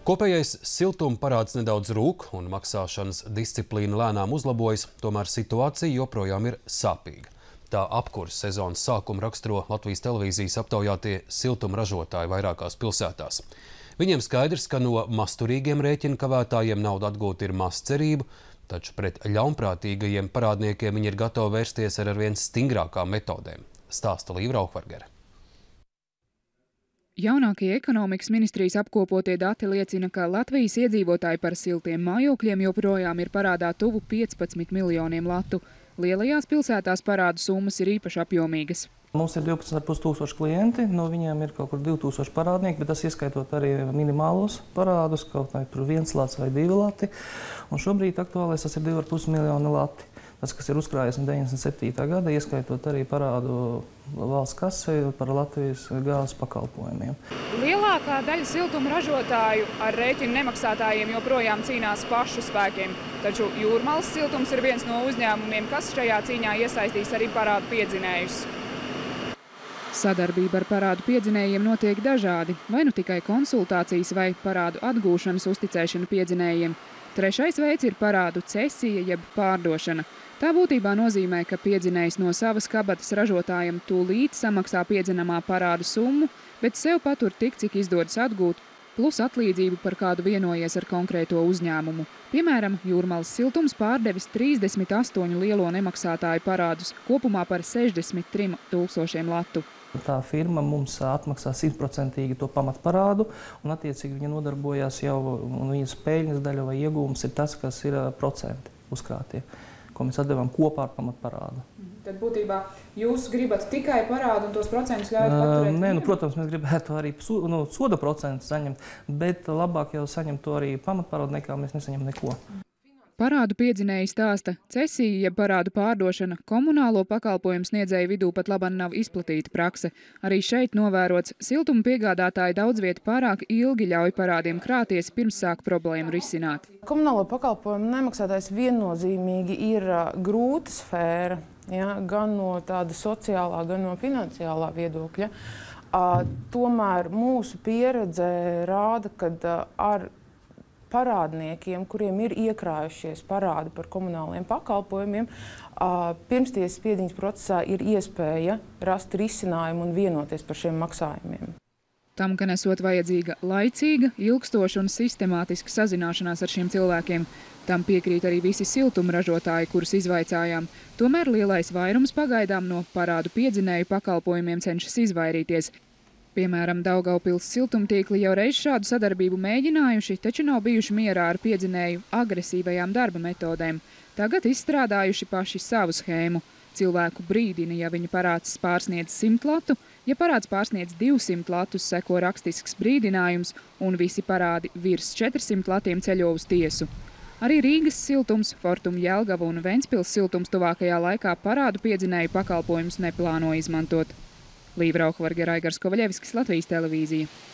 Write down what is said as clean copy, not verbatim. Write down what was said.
Kopējais siltuma parāds nedaudz rūk un maksāšanas disciplīna lēnām uzlabojas, tomēr situācija joprojām ir sāpīga. Tā apkures sezonas sākumu raksturo Latvijas televīzijas aptaujātie siltuma ražotāji vairākās pilsētās. Viņiem skaidrs, ka no masturīgiem rēķina kavējiem naudu atgūt ir maz cerību, taču pret ļaunprātīgajiem parādniekiem viņi ir gatavi vērsties ar arvien stingrākām metodēm, stāsta Līva Rauhvargere. Jaunākie ekonomikas ministrijas apkopotie dati liecina, ka Latvijas iedzīvotāji par siltiem mājokļiem joprojām ir parādā tuvu 15 miljoniem latu. Lielajās pilsētās parādu summas ir īpaši apjomīgas. Mums ir 12,5 tūkstoši klienti, no viņiem ir kaut kur 2000 parādnieki, bet tas ieskaitot arī minimālos parādus, kaut vai tur 1 lats vai 2 lati. Un šobrīd aktuālais tas ir 2,5 miljoni lati. Tas, kas ir uzkrājies no 97. gada, ieskaitot arī parādu valsts kasei par Latvijas gāzes pakalpojumiem. Lielākā daļa siltuma ražotāju ar rēķinu nemaksātājiem joprojām cīnās pašu spēkiem. Taču Jūrmalas siltums ir viens no uzņēmumiem, kas šajā cīņā iesaistīs arī parādu piedzinējus. Sadarbība ar parādu piedzinējiem notiek dažādi, vai nu tikai konsultācijas vai parādu atgūšanas uzticēšana piedzinējiem. Trešais veids ir parādu cesija jeb pārdošana. Tā būtībā nozīmē, ka piedzinējs no savas kabatas ražotājiem tūlīt samaksā piedzinamā parādu summu, bet sev patur tik, cik izdodas atgūt, plus atlīdzību par kādu vienojies ar konkrēto uzņēmumu. Piemēram, Jūrmalas siltums pārdevis 38 lielo nemaksātāju parādus, kopumā par 63 000 latu. Tā firma mums atmaksā 100% to pamatparādu, un attiecīgi viņa nodarbojās jau, un viņas peļņas daļa vai iegūms ir tas, kas ir procenti uzkrātie, ko mēs atdevam kopā ar pamatparādu. Tad būtībā jūs gribat tikai parādu un tos procentus ļaujat paturēt? Nē, protams, mēs gribētu arī soda procentu saņemt, bet labāk jau saņemt to arī pamatparādu, nekā mēs nesaņem neko. Parādu piedzinēji stāsta, cesija, jeb parādu pārdošana, komunālo pakalpojumu sniedzēju vidū pat labam nav izplatīta prakse. Arī šeit novērots, siltuma piegādātāji daudz vietu pārāk ilgi ļauj parādiem krāties, pirms sāk problēmu risināt. Komunālo pakalpojumu nemaksātājs viennozīmīgi ir grūta sfēra, ja, gan no tāda sociālā, gan no finansiālā viedokļa. Tomēr mūsu pieredze rāda, ka ar parādniekiem, kuriem ir iekrājušies parādi par komunāliem pakalpojumiem, pirmstiesas piediņas procesā ir iespēja rast risinājumu un vienoties par šiem maksājumiem. Tam, ka nesot vajadzīga laicīga, ilgstoša un sistemātiska sazināšanās ar šiem cilvēkiem, tam piekrīt arī visi siltuma ražotāji, kurus izvaicājām. Tomēr lielais vairums pagaidām no parādu piedzinēju pakalpojumiem cenšas izvairīties. Piemēram, Daugavpils siltumtīkli jau reiz šādu sadarbību mēģinājuši, taču nav bijuši mierā ar piedzinēju agresīvajām darba metodēm. Tagad izstrādājuši paši savu schēmu. Cilvēku brīdina, ja viņa parāds pārsniedz 100 latu, ja parāds pārsniedz 200 latus, seko rakstisks brīdinājums un visi parādi virs 400 latiem ceļo uz tiesu. Arī Rīgas siltums, Fortum Jelgava un Ventspils siltums tuvākajā laikā parādu piedzinēju pakalpojumus neplāno izmantot. Līva Rauhvargere, Aigars Kovaļevskis, Latvijas televīzija.